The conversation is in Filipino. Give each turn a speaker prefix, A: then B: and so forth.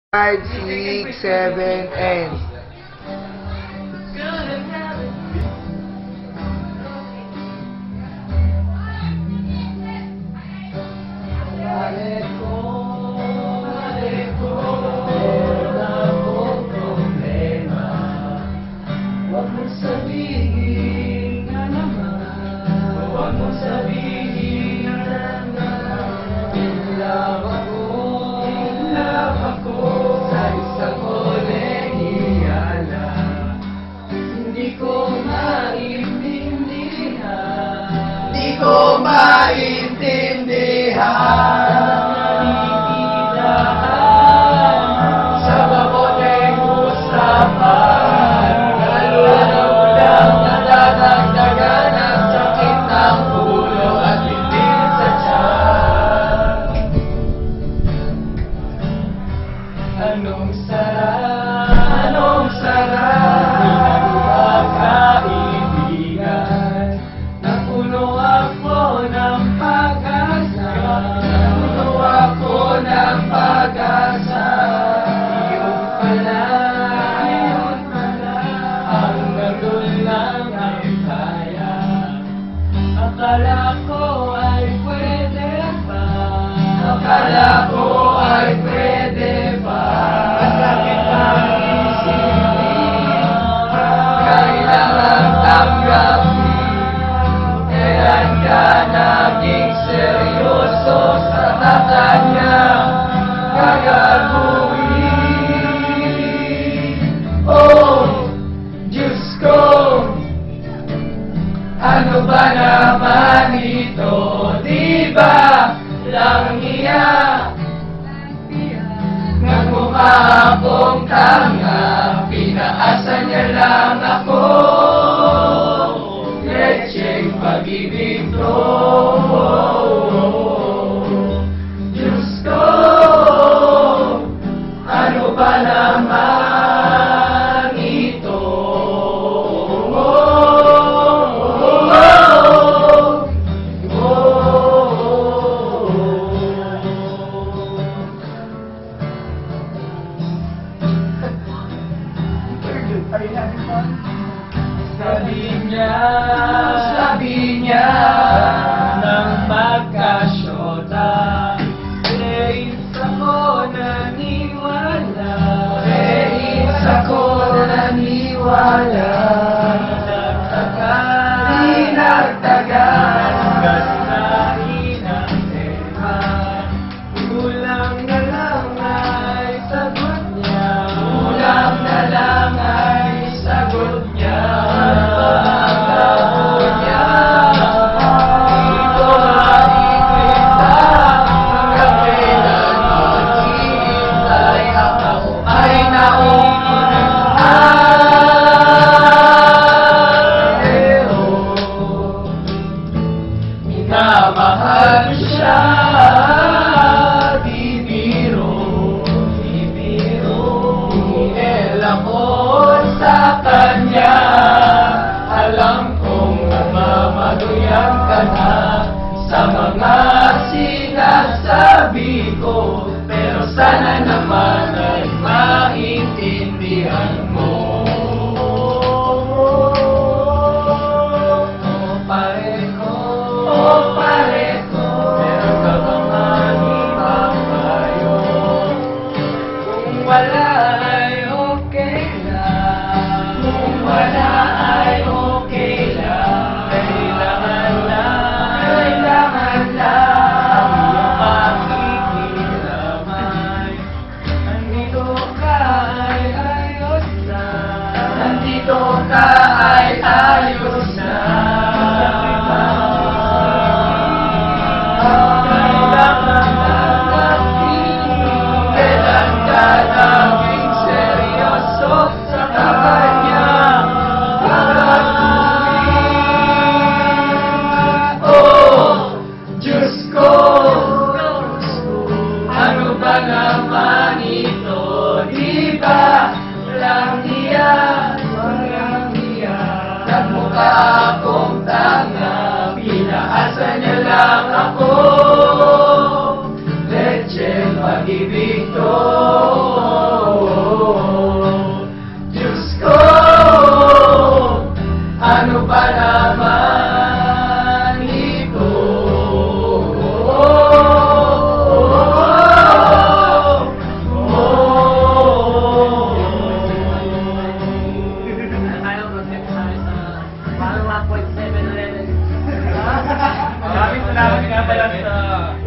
A: 5, 6, 7, and
B: ko maintindihan sa mabuting usapan, lalo lang nadadagdagan ang sakit ng ulo at bibig sa tiyan. Anong sarap ng kaibigan na puno ako ng pag-asa, Yun pala ang nagulang ay kaya. Akala ko ay pwede pa, Masakit ang isipin, kailangan tanggapin. Kailan ka naging seryoso sa kanyang gagawin? Oh, Diyos ko, ano ba naman ito? Di ba lang iyak? Nagmukha akong tanga, pinaasa niya lang ako. Lecheng pag-ibig ko. Diyos ko, ano ba naman ito? Sabi niya nang magkasyota, Reis ako naniwala, Dinagtagan gastahin ang tema. Kulang na lang ay sagot niya, Minamahal siya, di biro, Iniel ako sa kanya. Alam kong namamaluyan ka na sa mga sinasabi ko, pero sana naman ay maintindihan mo. Wala ay okay lang, kailangan lang ang iyong pakikiramay. Nandito ka ay ayos na, Kailan ka naging seryoso sa kanyang gagawin? Oh, Diyos ko, ano ba naman ito? Di ba lang iyak? Nagmukha akong tanga, pinaasa niya lang ako. Lecheng pag-ibig ko. naman ito. Maraming salamat nga pala sa